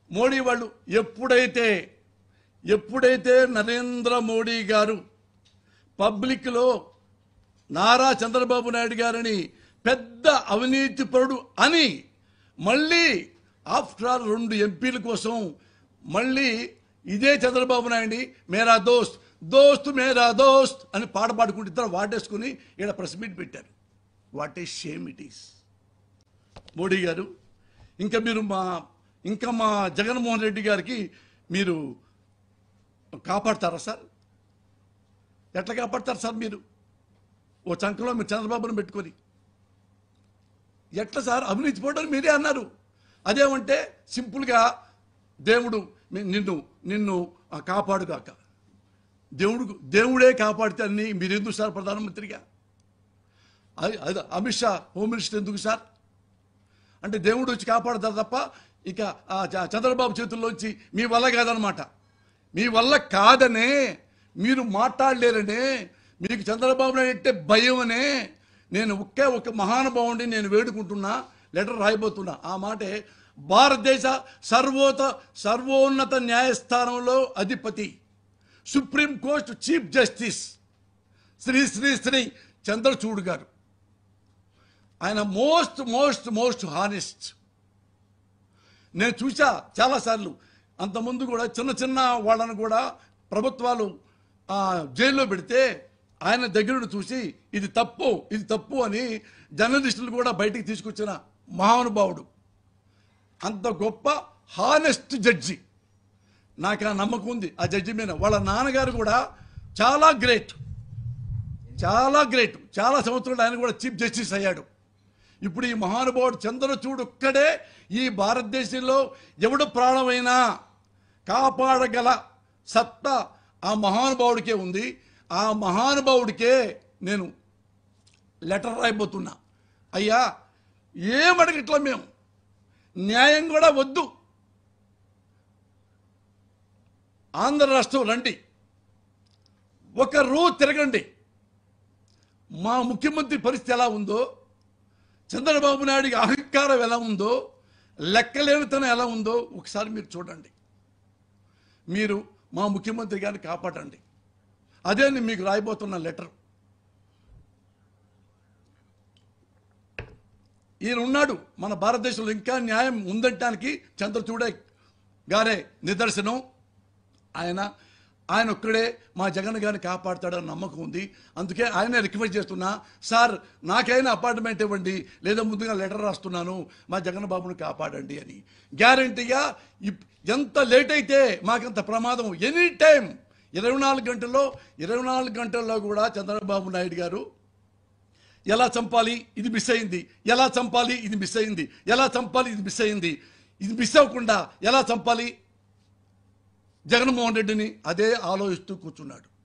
మోడీ వాళ్ళు ఎప్పుడైతే నరేంద్ర మోడీ గారు పబ్లిక్లో నారా చంద్రబాబు నాయుడు గారిని పెద్ద అవినీతిపరుడు అని మళ్ళీ ఆఫ్టర్ ఆల్ 2 ఎంపీల కోసం మళ్ళీ ఇదే చంద్రబాబు నాయుడిని మేరా దోస్త్ మేరా దోస్త్ అని పాట పాడుకుంటూ ఇద్దరు వాటేసుకుని ఇక్కడ ప్రెస్ మీట్ పెట్టారు. What a shame it is. Modi garu ఇంకా మా జగన్మోహన్ రెడ్డి గారికి మీరు కాపాడతారా సార్? ఎట్లా కాపాడతారు సార్? మీరు ఓ చంకలో మీరు చంద్రబాబును పెట్టుకొని ఎట్లా సార్? అవినీతి పోవడం మీరే అన్నారు. అదేమంటే సింపుల్గా దేవుడు నిన్ను కాపాడుగాక, దేవుడే కాపాడితే అన్ని మీరు ఎందుకు సార్ ప్రధానమంత్రిగా? అది అమిత్ షా హోమ్ మినిస్టర్ ఎందుకు సార్? అంటే దేవుడు వచ్చి కాపాడతారు తప్ప ఇక చంద్రబాబు చేతుల్లోంచి మీ వల్ల కాదనమాట. మీ వల్ల కాదనే మీరు మాట్లాడలేరనే, మీకు చంద్రబాబు నాయుడు అంటే భయమనే నేను ఒక మహానుభావుడిని నేను వేడుకుంటున్నా, లెటర్ రాయబోతున్నా. ఆ మాటే భారతదేశ సర్వోన్నత న్యాయస్థానంలో అధిపతి, supreme court chief justice Shri Shri Shri Chandrachud garu. ఆయన మోస్ట్ హానెస్ట్. నేను చూసా చాలాసార్లు. అంతకుముందు కూడా చిన్న వాళ్ళను కూడా ప్రభుత్వాలు జైల్లో పెడితే ఆయన దగ్గర చూసి ఇది తప్పు అని జర్నలిస్టులు కూడా బయటికి తీసుకొచ్చిన మహానుభావుడు. అంత గొప్ప హానెస్ట్ జడ్జి. నాకు ఆ నమ్మకం ఉంది ఆ జడ్జి మీద. వాళ్ళ నాన్నగారు కూడా చాలా గ్రేట్. చాలా సంవత్సరాలు ఆయన కూడా చీఫ్ జస్టిస్ అయ్యాడు. ఇప్పుడు ఈ మహానుభావుడు చంద్రచూడ్ ఒక్కడే ఈ భారతదేశంలో ఎవడు ప్రాణమైనా కాపాడగల సత్తా ఆ మహానుభావుడికే ఉంది. ఆ మహానుభావుడికే నేను లెటర్ రాయబోతున్నా. అయ్యా, ఏమడగట్లా మేము, న్యాయం కూడా వద్దు, ఆంధ్ర రాష్ట్రం రండి, ఒక రోజు తిరగండి, మా ముఖ్యమంత్రి పరిస్థితి ఎలా ఉందో, చంద్రబాబు నాయుడికి అహంకారం ఎలా ఉందో, లెక్కలేనితనం ఎలా ఉందో ఒకసారి మీరు చూడండి. మీరు మా ముఖ్యమంత్రి గారిని కాపాడండి. అదే నేను మీకు రాయబోతున్న లెటర్. ఈయన ఉన్నాడు మన భారతదేశంలో, ఇంకా న్యాయం ఉందటానికి చంద్రచూడ్ గారే నిదర్శనం. ఆయన ఒక్కడే మా జగన్ గారిని కాపాడుతాడని నమ్మకం ఉంది. అందుకే ఆయన రిక్వెస్ట్ చేస్తున్నా, సార్ నాకైనా అపార్ట్మెంట్ ఇవ్వండి, లేదా ముందుగా లెటర్ రాస్తున్నాను, మా జగన్ బాబుని కాపాడండి అని. గ్యారంటీగా ఎంత లేట్ అయితే మాకంత ప్రమాదం. ఎనీ టైం 24 గంటల్లో కూడా చంద్రబాబు నాయుడు గారు ఎలా చంపాలి, ఇది మిస్ అయింది, ఎలా చంపాలి, ఇది మిస్ అయింది, ఎలా చంపాలి, ఇది మిస్ అయింది, ఇది మిస్ అవ్వకుండా ఎలా చంపాలి జగన్మోహన్ రెడ్డిని అదే ఆలోచిస్తూ కూర్చున్నాడు.